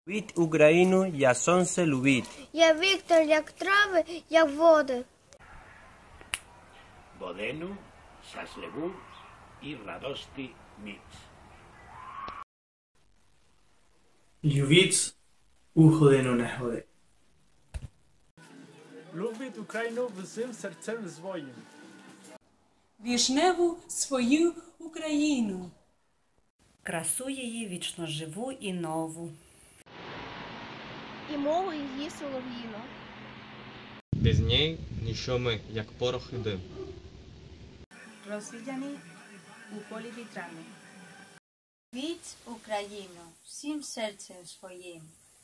Любіть Україну, як сонце любить. Я Віктор, як трави, як води. Бодену, щасливу і радости міць. Любіть Україну неходи. Любіть Україну всім серцем своїм. Вишневу свою Україну. Красу її вічно живу і нову. І мову її солов'їну. Без неї ніщо ми, як порох і дим. Росіяни у полі вітрами. Любіть Україну всім серцем своїм.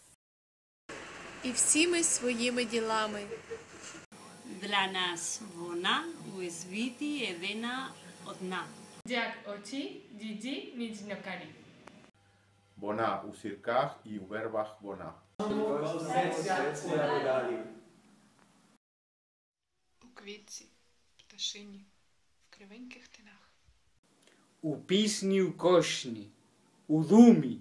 І всіми своїми ділами. Для нас вона у світі єдина одна. Як очі діді міцнокарі. Вона у сірках і у вербах вона. У квітці, пташині, в кривеньких тинах. У пісні у кошні, у думі.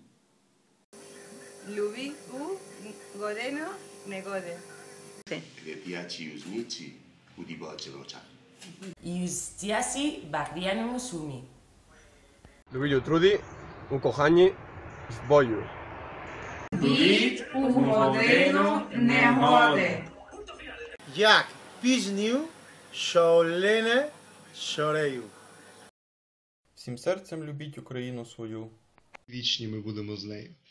Любі у годину негоди. Διατιάτσι ους νίτσι, που την πότσελότσα. Ιουστιάσι μπαγδιάνι μου σούμι. Любіть труді, у коханні, в бою. Любіть у годину негоди. Як пісню, що лине шорею. Всім серцем любіть Україну свою. Вічні ми будемо з нею.